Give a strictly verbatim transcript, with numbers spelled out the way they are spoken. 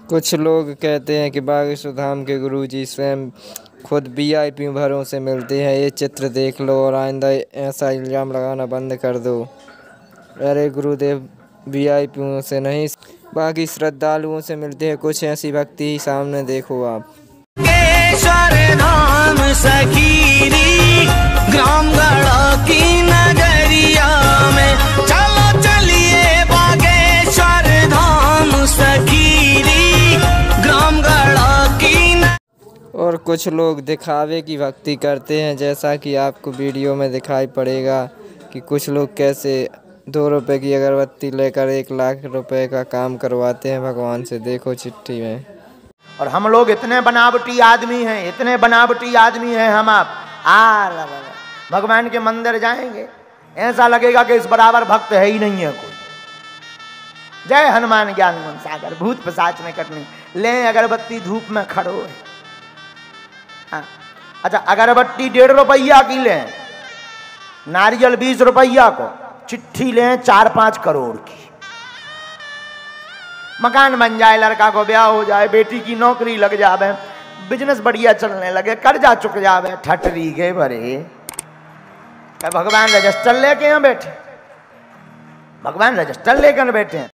कुछ लोग कहते हैं कि बागेश्वर धाम के गुरुजी स्वयं खुद वीआईपी भरों से मिलते हैं। ये चित्र देख लो और आइंदा ऐसा इल्ज़ाम लगाना बंद कर दो। अरे गुरुदेव वीआईपी से नहीं, बाकी श्रद्धालुओं से मिलते हैं। कुछ ऐसी भक्ति ही सामने देखो आप। बागेश्वर धाम सखीरी ग्राम गढ़ा की नगरिया में, चलो चलिए बागेश्वर धाम सखीरी ग्राम गढ़ा की न... और कुछ लोग दिखावे की भक्ति करते हैं, जैसा कि आपको वीडियो में दिखाई पड़ेगा कि कुछ लोग कैसे दो रुपए की अगरबत्ती लेकर एक लाख रुपए का काम करवाते हैं भगवान से। देखो चिट्ठी में। और हम लोग इतने बनावटी आदमी हैं, इतने बनावटी आदमी हैं हम आप आ भगवान के मंदिर जाएंगे, ऐसा लगेगा कि इस बराबर भक्त है ही नहीं है कोई। जय हनुमान ज्ञान गुण सागर, भूत पिशाच में कटनी। ले अगरबत्ती धूप में खड़ो है। हाँ। अच्छा, अगरबत्ती डेढ़ रुपया की लें, नारियल बीस रुपया को, चिट्ठी लें चार पांच करोड़ की। मकान बन जाए, लड़का को ब्याह हो जाए, बेटी की नौकरी लग जावे, बिजनेस बढ़िया चलने लगे, कर्जा चुक जावे, ठटरी के भरे। भगवान रजिस्टर लेके यहाँ बैठे, भगवान रजिस्टर लेकर बैठे हैं।